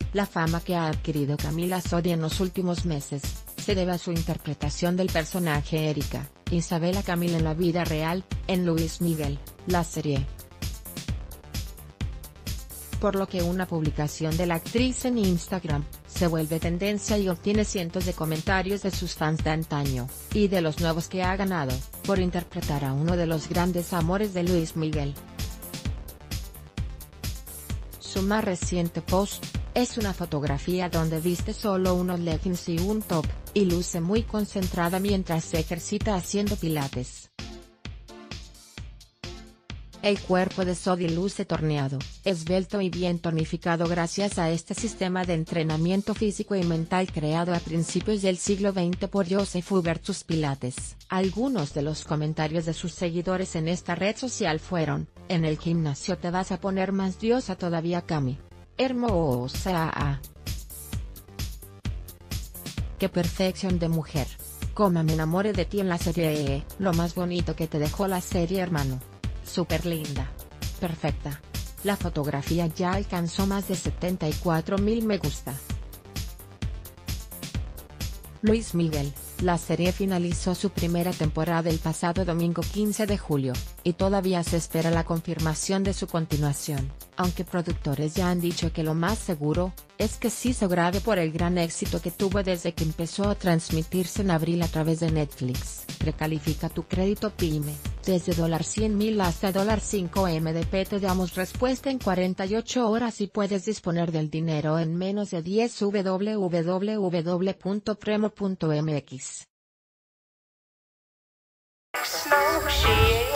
La fama que ha adquirido Camila Sodi en los últimos meses, se debe a su interpretación del personaje Erika, Isabela Camil en la vida real, en Luis Miguel, la serie. Por lo que una publicación de la actriz en Instagram, se vuelve tendencia y obtiene cientos de comentarios de sus fans de antaño, y de los nuevos que ha ganado, por interpretar a uno de los grandes amores de Luis Miguel. Su más reciente post, es una fotografía donde viste solo unos leggings y un top, y luce muy concentrada mientras se ejercita haciendo pilates. El cuerpo de Sodi luce torneado, esbelto y bien tonificado gracias a este sistema de entrenamiento físico y mental creado a principios del siglo XX por Joseph Hubertus Pilates. Algunos de los comentarios de sus seguidores en esta red social fueron: en el gimnasio te vas a poner más diosa todavía Cami. Hermosa. Qué perfección de mujer. Cómo me enamoré de ti en la serie. Lo más bonito que te dejó la serie, hermano. Súper linda. Perfecta. La fotografía ya alcanzó más de 74.000 me gusta. Luis Miguel, la serie finalizó su primera temporada el pasado domingo 15 de julio, y todavía se espera la confirmación de su continuación, aunque productores ya han dicho que lo más seguro, es que sí se grabe por el gran éxito que tuvo desde que empezó a transmitirse en abril a través de Netflix. Recalifica tu crédito PYME, desde $100,000 hasta $5 MDP te damos respuesta en 48 horas y puedes disponer del dinero en menos de 10 www.premo.mx.